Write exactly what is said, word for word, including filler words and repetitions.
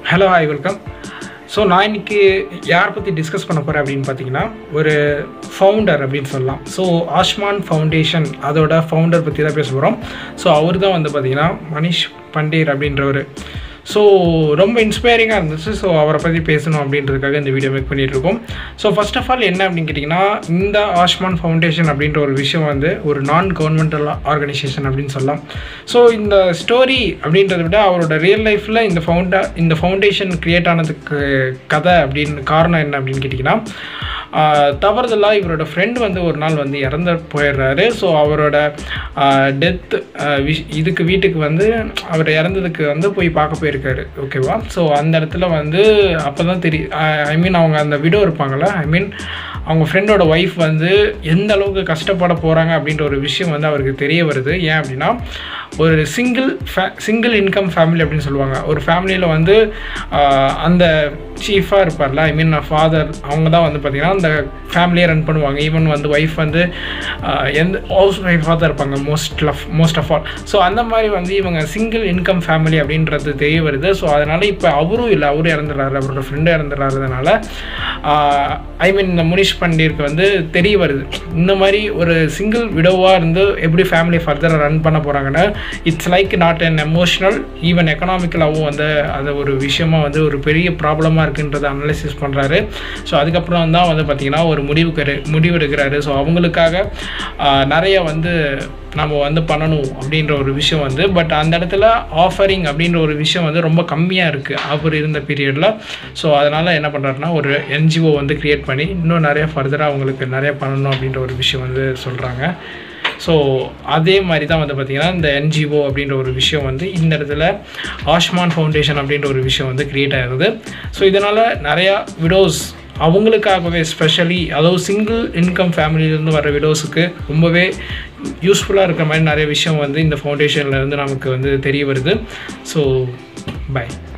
Hello, hi, welcome. So, நான் இன்னைக்கு யாரை பற்றி டிஸ்கஸ் பண்ண போகிறேன் அப்படின்னு பார்த்தீங்கன்னா ஒரு ஃபவுண்டர் அப்படின்னு சொல்லலாம். ஸோ ஆஷ்மான் ஃபவுண்டேஷன் அதோட ஃபவுண்டர் பற்றி தான் பேச போகிறோம். ஸோ அவர் தான் வந்து பார்த்தீங்கன்னா மனிஷ் பண்டீர் அப்படின்றவர். ஸோ ரொம்ப இன்ஸ்பைரிங்காக இருந்துச்சு. ஸோ அவரை பற்றி பேசணும் அப்படின்றதுக்காக இந்த வீடியோ மேக் பண்ணிகிட்ருக்கோம். ஸோ ஃபர்ஸ்ட் ஆஃப் ஆல் என்ன அப்படின்னு கேட்டிங்கன்னா, இந்த ஆஷ்மான் ஃபவுண்டேஷன் அப்படின்ற ஒரு விஷயம் வந்து ஒரு நான் கவர்மெண்டல் ஆர்கனைசேஷன் அப்படின்னு சொல்லலாம். ஸோ இந்த ஸ்டோரி அப்படின்றத விட அவரோட ரியல் லைஃப்பில் இந்த ஃபவுண்டா இந்த ஃபவுண்டேஷன் க்ரியேட் ஆனதுக்கு கதை அப்படின்னு காரணம் என்ன அப்படின்னு கேட்டிங்கன்னா, தவறுதலாக இவரோட ஃப்ரெண்ட் வந்து ஒரு நாள் வந்து இறந்து போயிடுறாரு. ஸோ அவரோட டெத் விஷ் இதுக்கு வீட்டுக்கு வந்து அவர் இறந்ததுக்கு வந்து போய் பார்க்க போயிருக்காரு. ஓகேவா? ஸோ அந்த இடத்துல வந்து அப்போ தான் தெரியும், ஐ மீன் அவங்க அந்த விடோ இருப்பாங்களே, ஐ மீன் அவங்க ஃப்ரெண்டோட ஒய்ஃப் வந்து எந்த அளவுக்கு கஷ்டப்பட போகிறாங்க அப்படின்ற ஒரு விஷயம் வந்து அவருக்கு தெரிய வருது. ஏன் அப்படின்னா, ஒரு சிங்கிள் ஃபே சிங்கிள் இன்கம் ஃபேமிலி அப்படின்னு சொல்லுவாங்க. ஒரு ஃபேமிலியில் வந்து அந்த சீஃபாக இருப்பார்ல, ஐ மீன் ஃபாதர், அவங்க தான் வந்து பார்த்திங்கன்னா அந்த ஃபேமிலியை ரன் பண்ணுவாங்க. ஈவன் வந்து ஒய்ஃப் வந்து எந்த ஹவுஸ் ஒய்ஃபாக தான் இருப்பாங்க most of most of all. So அந்த மாதிரி வந்து இவங்க சிங்கிள் இன்கம் ஃபேமிலி அப்படின்றது தெரிய வருது. ஸோ அதனால் இப்போ அவரும் இல்லை, அவரும் இறந்துடுறாரு, அவரோட ஃப்ரெண்டும் இறந்துடுறாருனால ஐ மீன் இந்த முனிஷ் பண்டீருக்கு வந்து தெரிய வருது, இந்த மாதிரி ஒரு சிங்கிள் விடோவாக இருந்து எப்படி ஃபேமிலி ஃபர்தராக ரன் பண்ண போகிறாங்கன்னா, it's like not an emotional even எக்கனாமிக்கலாகவும் வந்து அது ஒரு விஷயமாக வந்து ஒரு பெரிய ப்ராப்ளமாக இருக்குன்றதை அனலைசிஸ் பண்ணுறாரு. ஸோ அதுக்கப்புறம் தான் வந்து பார்த்திங்கன்னா ஒரு முடிவுக்கு முடிவெடுக்கிறாரு. ஸோ அவங்களுக்காக நிறைய வந்து நம்ம வந்து பண்ணணும் அப்படின்ற ஒரு விஷயம் வந்து, பட் அந்த இடத்துல ஆஃபரிங் அப்படின்ற ஒரு விஷயம் வந்து ரொம்ப கம்மியாக இருக்குது அவர் இருந்த பீரியடில். ஸோ அதனால் என்ன பண்ணுறாருன்னா ஒரு என்ஜிஓ வந்து க்ரியேட் பண்ணி இன்னும் நிறைய ஃபர்தராக அவங்களுக்கு நிறைய பண்ணணும் அப்படின்ற ஒரு விஷயம் வந்து சொல்கிறாங்க. ஸோ அதே மாதிரி தான் வந்து பார்த்திங்கன்னா இந்த என்ஜிஓ அப்படின்ற ஒரு விஷயம் வந்து இந்த இடத்துல ஆஷ்மான் ஃபவுண்டேஷன் அப்படின்ற ஒரு விஷயம் வந்து க்ரியேட் ஆகுது. ஸோ இதனால் நிறையா விடோஸ் அவங்களுக்காகவே ஸ்பெஷலி, அதாவது சிங்கிள் இன்கம் ஃபேமிலியிலேருந்து வர விடோஸுக்கு ரொம்பவே யூஸ்ஃபுல்லாக இருக்கிற மாதிரி நிறைய விஷயம் வந்து இந்த ஃபவுண்டேஷனில் இருந்து நமக்கு வந்து தெரிய வருது. So by.